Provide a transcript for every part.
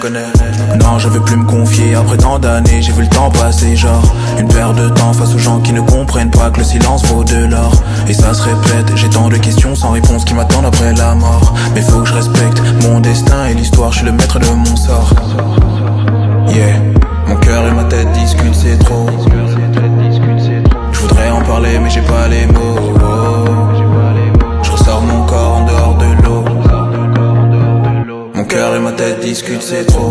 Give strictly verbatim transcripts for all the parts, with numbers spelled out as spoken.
connais. Non, je veux plus me confier après tant d'années, j'ai vu le temps passer genre une paire de temps face aux gens qui ne comprennent pas que le silence vaut de l'or. Et ça se répète, j'ai tant de questions sans réponse qui m'attendent après la mort. Mais faut que je respecte mon destin et l'histoire, je suis le maître de mon sort. Yeah, mon cœur et ma tête discutent, c'est trop. Je voudrais en parler mais j'ai pas les mots. Je ressors mon corps en dehors de l'eau. Mon cœur et ma tête discutent, c'est trop.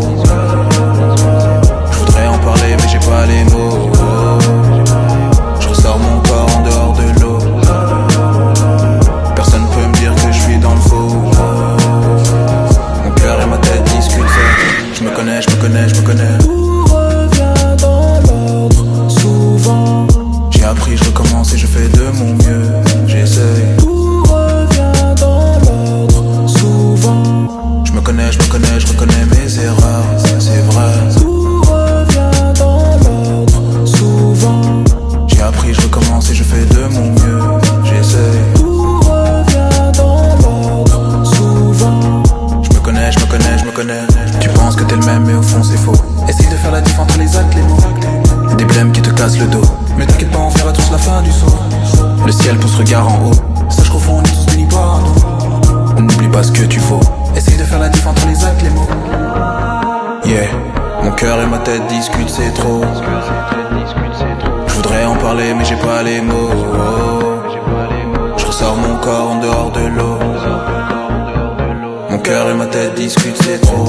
Je voudrais en parler mais j'ai pas les mots. Je ressors mon corps en dehors de l'eau. Personne peut me dire que je suis dans le faux. Mon cœur et ma tête discutent, c'est. Je me connais, je me connais, je me connais. Tout revient dans l'ordre, souvent. J'ai appris, je recommence et je fais de mon mieux. J'essaye. Tout revient dans l'ordre, souvent. Je me connais, je me connais, je reconnais mes erreurs, c'est vrai. Tout revient dans l'ordre, souvent. J'ai appris, je recommence et je fais de mon mieux. J'essaye. Tout revient dans l'ordre, souvent. Je me connais, je me connais, je me connais. Tu penses que t'es le même mais au fond c'est faux. Essaye de faire la diff entre les actes, les mots. Des blèmes qui te cassent le dos. Mais t'inquiète pas, on fera tous la fin du saut. Le ciel pousse regard en haut. Sache qu'au fond on est tous bénis par nous. On n'oublie pas ce que tu vaux. Essaye de faire la diff entre les actes, les mots. Yeah, mon cœur et ma tête discutent, c'est trop. Je voudrais en parler mais j'ai pas les mots. Je ressors mon corps en dehors de l'eau. Mon cœur et ma tête discutent, c'est trop.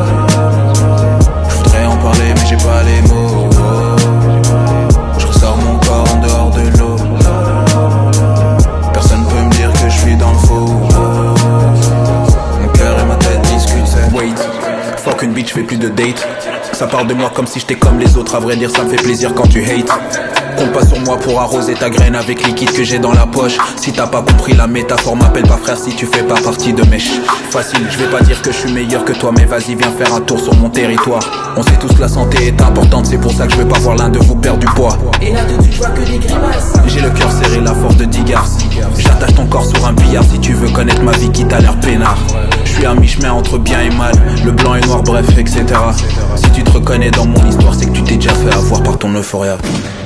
Je voudrais en parler mais j'ai pas les mots. Je ressors mon corps en dehors de l'eau. Personne peut me dire que je suis dans le faux. Mon cœur et ma tête discutent, c'est. Wait, fuck une bitch, fais plus de date. Ça parle de moi comme si j'étais comme les autres. À vrai dire ça me fait plaisir quand tu hates. Compte pas sur moi pour arroser ta graine avec liquide que j'ai dans la poche. Si t'as pas compris la métaphore, m'appelle pas frère si tu fais pas partie de mes ch. Facile, je vais pas dire que je suis meilleur que toi, mais vas-y viens faire un tour sur mon territoire. On sait tous que la santé est importante, c'est pour ça que je veux pas voir l'un de vous perdre du poids. Et là tout tu vois que des grimaces. J'ai le cœur serré, la force de dix garces. J'attache ton corps sur un billard si tu veux connaître ma vie qui t'a l'air peinard. Je suis à mi-chemin entre bien et mal, le blanc et noir, bref, et cetera. Si tu te reconnais dans mon histoire, c'est que tu t'es déjà fait avoir par ton euphoria.